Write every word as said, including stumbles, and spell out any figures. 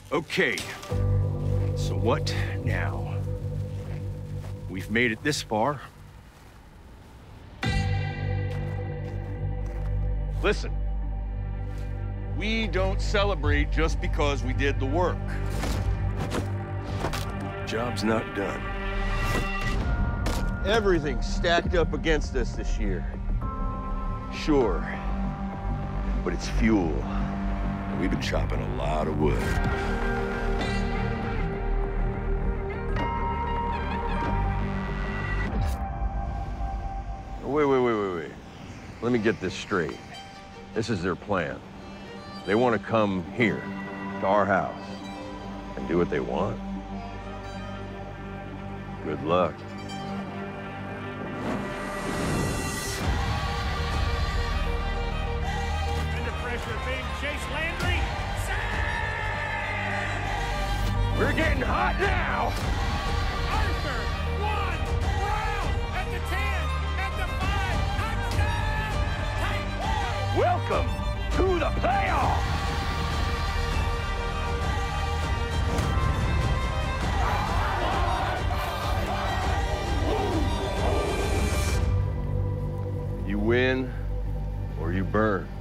Okay, so what now? We've made it this far. Listen, we don't celebrate just because we did the work. Job's not done. Everything's stacked up against us this year. Sure, but it's fuel. And we've been chopping a lot of wood. Wait, wait, wait, wait, wait. Let me get this straight. This is their plan. They want to come here, to our house, and do what they want. Good luck. Under pressure, being Chase Landry. Sam! We're getting hot now! Arthur, one, Brown, at the ten, at the five, touchdown! Tight, Welcome to the playoffs! You win or you burn.